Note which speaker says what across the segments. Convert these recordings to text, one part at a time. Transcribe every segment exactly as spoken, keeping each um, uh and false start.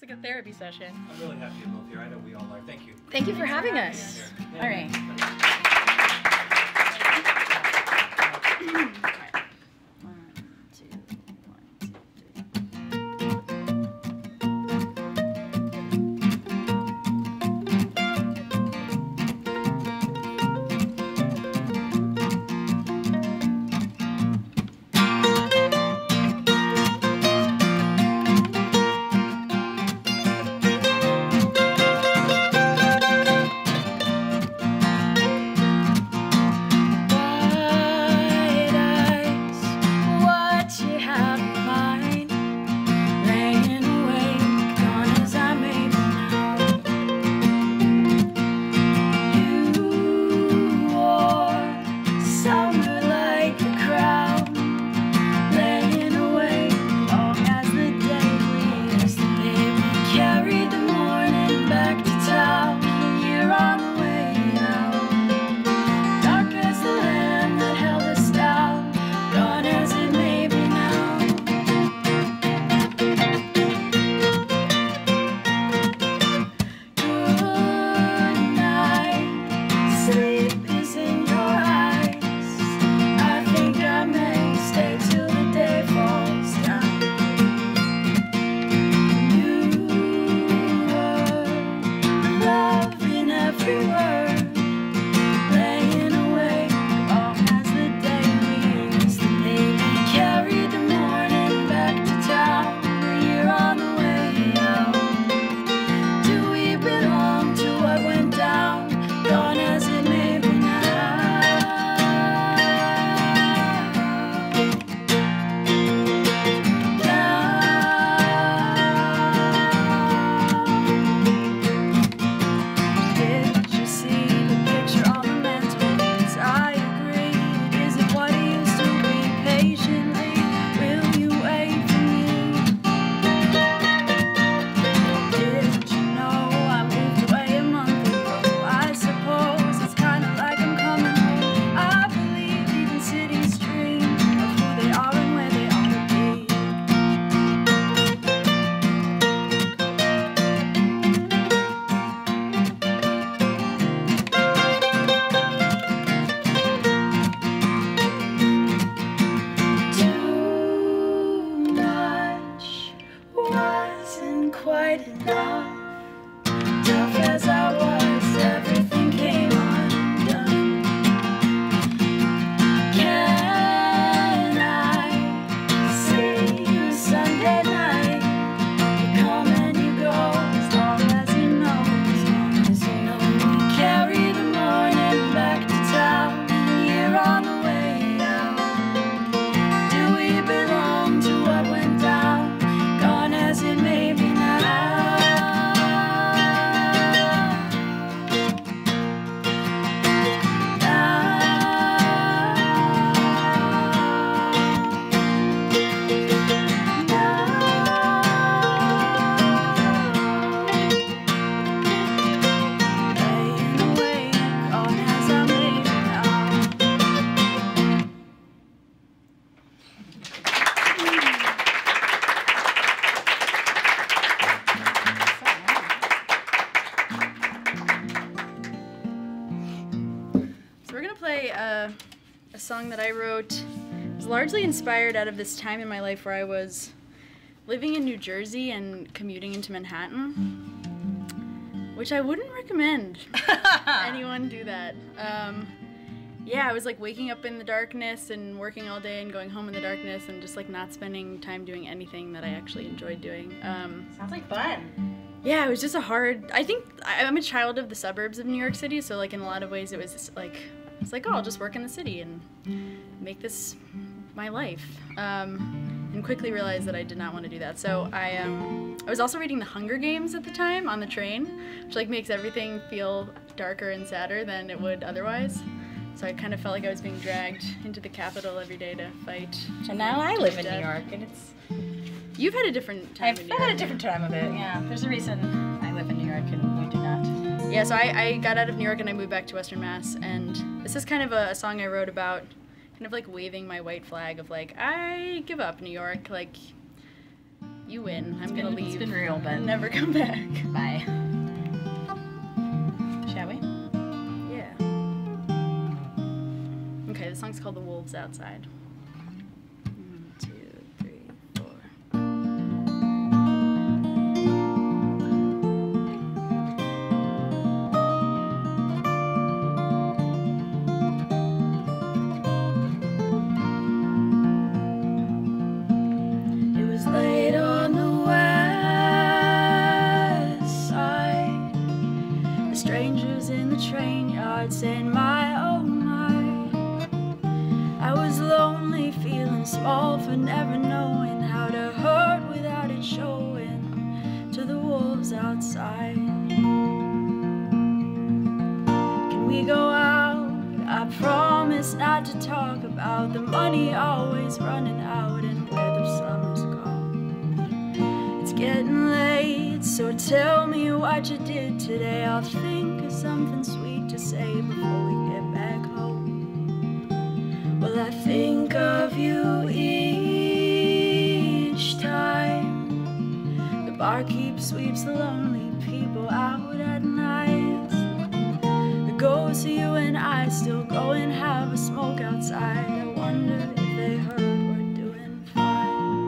Speaker 1: It's like a therapy session.
Speaker 2: I'm really happy you're both here. I know we all are. Thank you.
Speaker 1: Thank you for having us. All right. A song that I wrote was largely inspired out of this time in my life where I was living in New Jersey and commuting into Manhattan, which I wouldn't recommend anyone do that. Um, yeah, I was like waking up in the darkness and working all day and going home in the darkness and just like not spending time doing anything that I actually enjoyed doing. Um,
Speaker 3: Sounds like fun.
Speaker 1: Yeah, it was just a hard, I think I'm a child of the suburbs of New York City, so like in a lot of ways it was just like, it's like, oh, I'll just work in the city and make this my life. Um, and quickly realized that I did not want to do that. So I, um, I was also reading The Hunger Games at the time on the train, which like makes everything feel darker and sadder than it would otherwise. So I kind of felt like I was being dragged into the Capitol every day to fight.
Speaker 3: So now I live in New York, and it's...
Speaker 1: You've had a different time
Speaker 3: I've
Speaker 1: in New York.
Speaker 3: had a different time of it, yeah. There's a reason I live in New York and you do not.
Speaker 1: Yeah, so I, I got out of New York and I moved back to Western Mass, and this is kind of a, a song I wrote about kind of like waving my white flag of like, I give up New York, like, You win. I'm
Speaker 3: It's
Speaker 1: gonna
Speaker 3: been-
Speaker 1: leave.
Speaker 3: It's been real, but
Speaker 1: and never come back.
Speaker 3: bye. Shall we?
Speaker 1: Yeah. Okay, the song's called The Wolves Outside. One, two, three, four. It was late on the west side. The strangers in the train yard saying, my, oh my. I was lonely, feeling small for never knowing how to hurt without it showing to the wolves outside. Can we go out? I promise not to talk about the money always running out and where the summer's gone. It's getting late, so tell me what you did today. I'll think of something sweet to say before we get back home. Well, I think of you each time the barkeep sweeps the lonely people out at night. The ghosts of you and I still go and have a smoke outside. I wonder if they heard we're doing fine.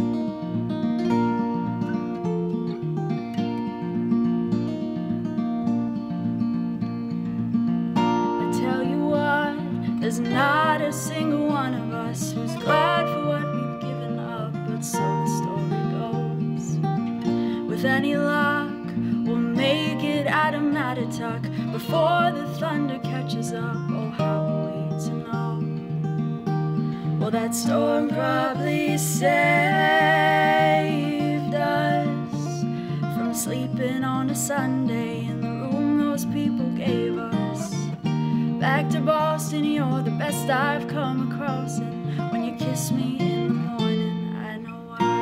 Speaker 1: I tell you what, there's not a single one of us who's glad for what we've given up, but so the story goes. With any luck, we'll make it out of Mattatuck before the thunder catches up. Oh, how are we to know? Well, that storm probably saved us from sleeping on a Sunday in the room those people gave us. Back to Boston, you're the best I've come across, and when you kiss me in the morning, I know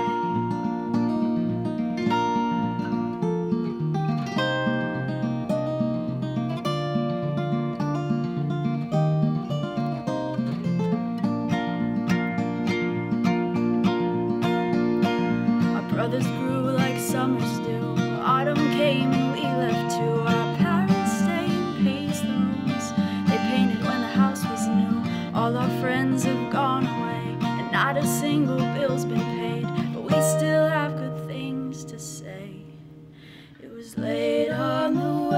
Speaker 1: brothers grew like summers do. Autumn came and we left too. Our parents stayed and paced the rooms they painted when the house was new. All our friends have gone away and not a single bill's been paid, but we still have good things to say. It was late on the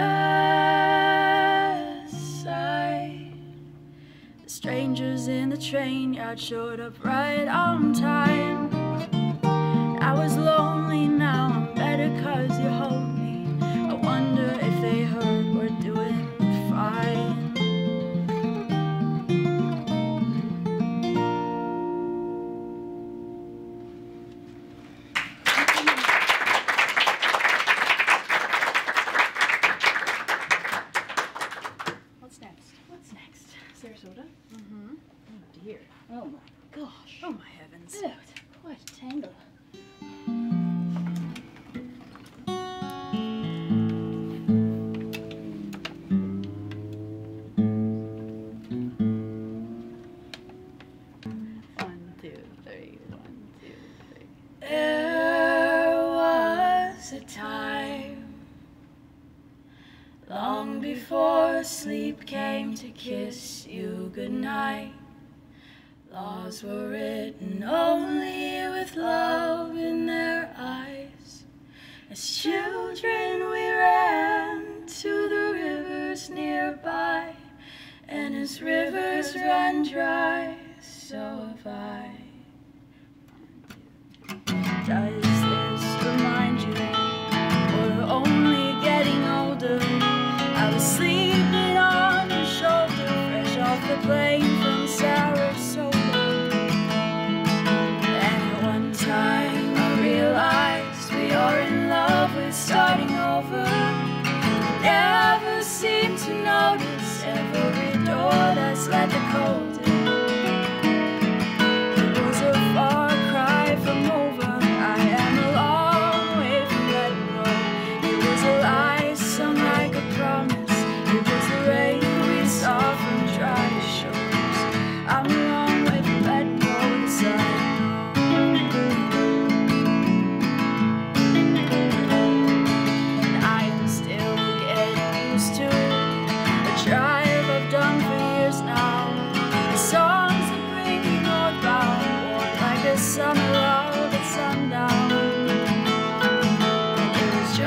Speaker 1: west side. The strangers in the train yard showed up right on time. I was lonely, now I'm better cause you hold me. I wonder if they heard we're doing fine.
Speaker 3: What's next? What's next? Sarasota?
Speaker 1: Mm-hmm.
Speaker 3: Oh dear. Oh my gosh.
Speaker 1: Oh my heavens.
Speaker 3: Oh, quite a tangle.
Speaker 1: One, two, three, one, two, three.
Speaker 4: There was a time long before sleep came to kiss you goodnight. Laws were written only with love in their eyes. As children we ran to the rivers nearby, and as rivers run dry, so have I.
Speaker 1: Does this remind you we're only getting older? I was sleeping on your shoulder, fresh off the plane from Sarasota. And at one time I realized we are in love with starting over. Never seem to notice every door that's let the cold in. It was a far cry from over. I am a long way from letting go. It was a lie sung like a promise. It was the rain we saw from dry shores. I'm a long way from letting go, yes I know.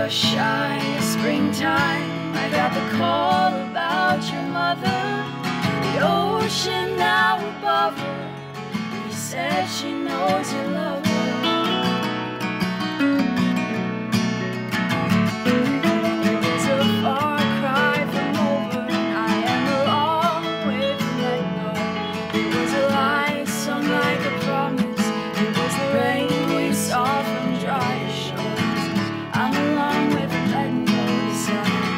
Speaker 4: first shine of springtime, I got the call about your mother. The ocean now above her, he said she knows you love her. It was a far cry from over, and I am a long way from letting go. It was a lie sung like a promise, it was the rain we saw from dry shores. I'm a long way from letting go this summer.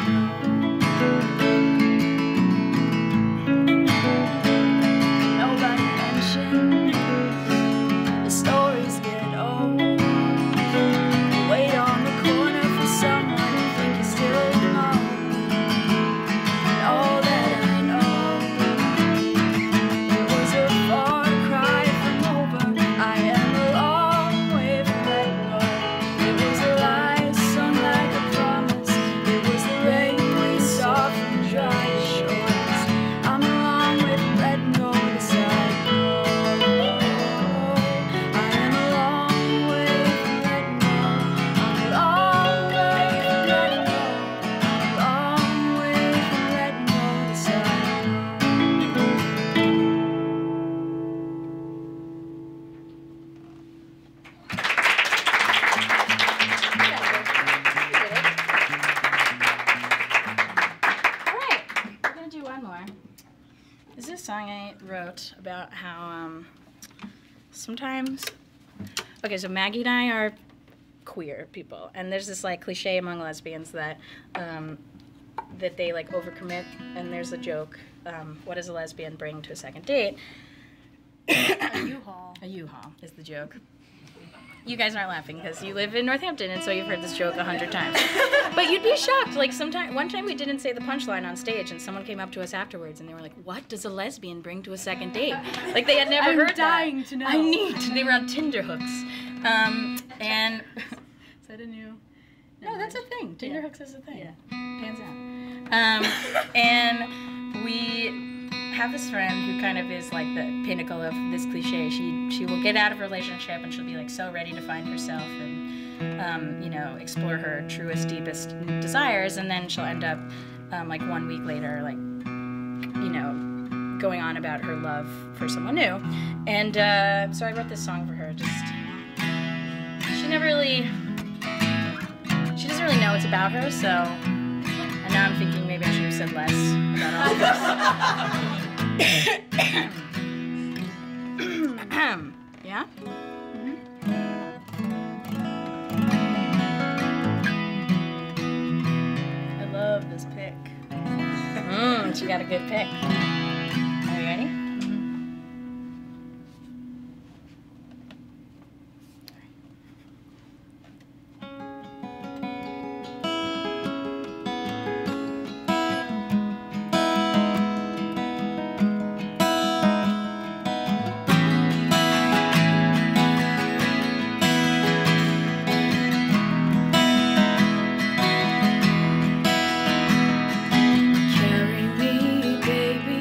Speaker 4: Nobody mentioned the stories get old. You wait on the corner for someone you think you still know. And all that I know, it was a far cry from over. I am a long way from letting go. It was a lie sung like a promise. It was the rain we saw from dry shores. I'm a long way from letting go this I know. I am a long way from letting go. I'm a long way from letting go. I'm a long way from letting go this I
Speaker 3: Alright, we're gonna do one more. This is a song I wrote about how um, sometimes. Okay, so Maggie and I are queer people, and there's this like cliche among lesbians that um, that they like overcommit, and there's a joke. Um, what does a lesbian bring to a second date?
Speaker 1: A U-Haul.
Speaker 3: A U-Haul is the joke. You guys aren't laughing because you live in Northampton, and so you've heard this joke a hundred times. But you'd be shocked. Like sometime, one time we didn't say the punchline on stage, and someone came up to us afterwards, and they were like, "What does a lesbian bring to a second date?" Like they had never
Speaker 1: I'm
Speaker 3: heard
Speaker 1: dying
Speaker 3: that.
Speaker 1: to know.
Speaker 3: I need. They were on Tinder hooks, um, and
Speaker 1: Is that a new?
Speaker 3: no, that's a thing. Tinder
Speaker 1: Yeah.
Speaker 3: hooks is a thing.
Speaker 1: Yeah.
Speaker 3: Pans out. Um, and we have this friend who kind of is like the pinnacle of this cliche. She she will get out of a relationship and she'll be like so ready to find herself and um, you know, explore her truest, deepest desires, and then she'll end up um, like one week later, like you know, going on about her love for someone new. And uh, so I wrote this song for her. Just she never really she doesn't really know it's about her, so. And now I'm thinking maybe I should have said less about all of this. Yeah? Mm-hmm.
Speaker 1: I love this pick.
Speaker 3: Mm, she got a good pick. Are you ready?
Speaker 4: carry me, baby.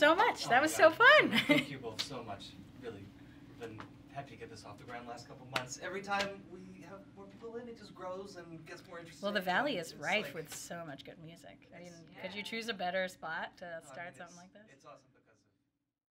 Speaker 3: so much.
Speaker 2: Oh
Speaker 3: that
Speaker 2: my
Speaker 3: was
Speaker 2: God.
Speaker 3: so fun.
Speaker 2: Thank you both so much. Really, we've been happy to get this off the ground the last couple months. Every time we have more people in, it just grows and gets more interesting.
Speaker 3: Well, the Valley is
Speaker 2: It's
Speaker 3: rife
Speaker 2: like-
Speaker 3: with so much good music. I mean,
Speaker 2: It's-
Speaker 3: could you choose a better spot to
Speaker 2: I mean,
Speaker 3: start
Speaker 2: it's-
Speaker 3: something like this?
Speaker 2: It's awesome.